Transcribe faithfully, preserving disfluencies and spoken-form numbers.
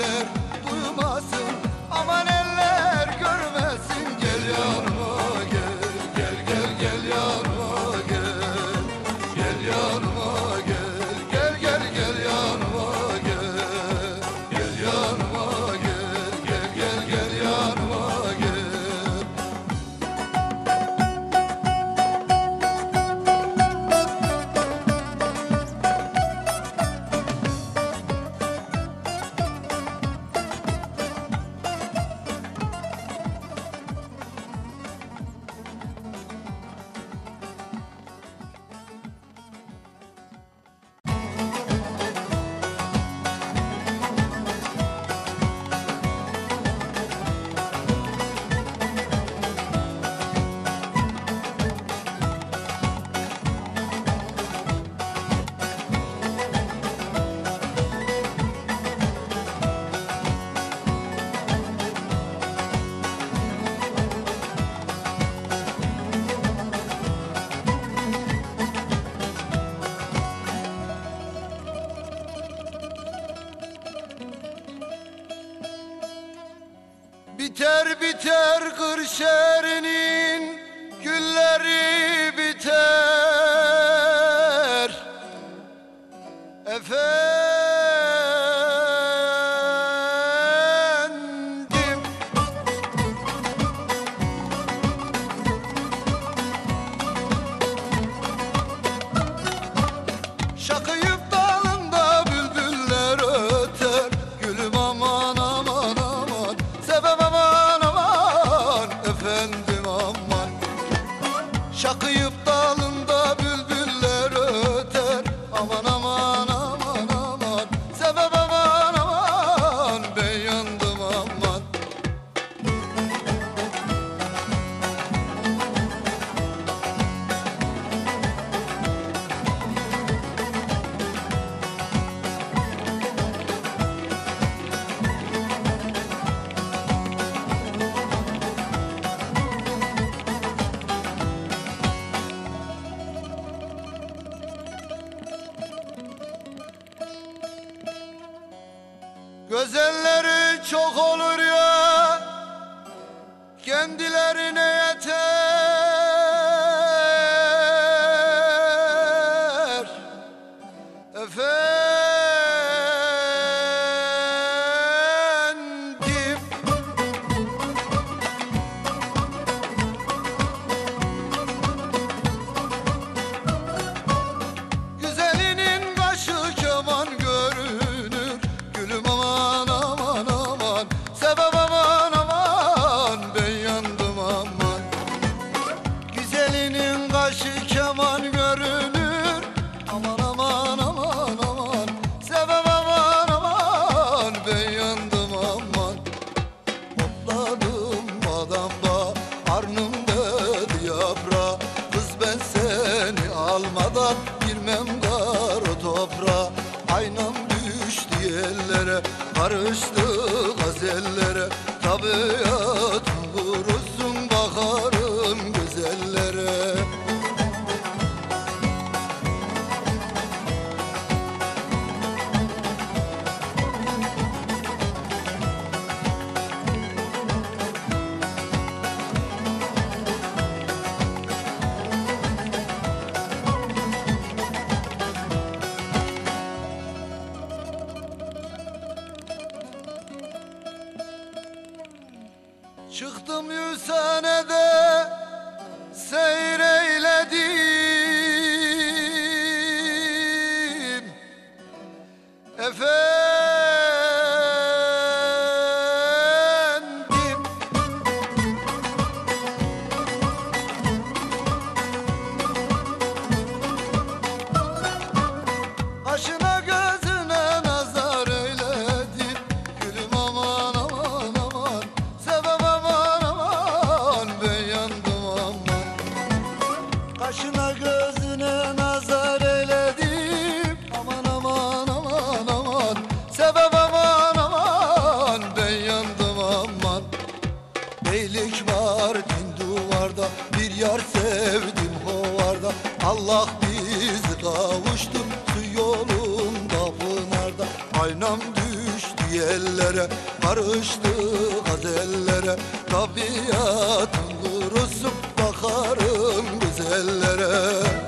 eller duymasın, aman eller görmesin. Gel yanıma gel, gel gel gel yanıma gel. Gel yanıma gel, gel gel gel yanıma gel. Gel yanıma gel, gel gel gel yanıma gel. Biter biter Kırşehir'in gülleri biter efendim. Şakıyıp dalında bülbüller öter, gülüm aman aman aman, sebep aman aman efendim aman. Şakıyıp dalında bülbüller öter, aman aman aman aman, sebep aman aman, ben yandım aman. Gözelleri çok olur ya, kendilerine yeter efendim. Güzelinin kaşı keman görünür, gülüm aman aman aman, sebep aman aman, ben yandım aman. Güzelinin kaşı keman görünür, aman aman aman aman, sebep aman aman, ben yandım aman. Hopladım adamda, karnımda yaprağı, kız ben seni almadan girmem kara toprağa. Aynam düştü ellere, karıştı gazellere, tabiatım kurusun bakarım güzellere. Çıktım yüzhanede seyreyledim efendim. Kaşına gözüne nazar eyledim, gülüm aman aman aman, sebep aman aman, ben yandım aman. Kaşına gözüne nazar eyledim, aman aman aman aman, sebep aman aman, ben yandım aman. Beylik var din duvarda, bir yar sevdim hovarda, Allah bizi kavuştu su yolunda pınarda. Aynam düştü yellere, karıştı gazellere. Tabiatın kurusu bakarım güzellere.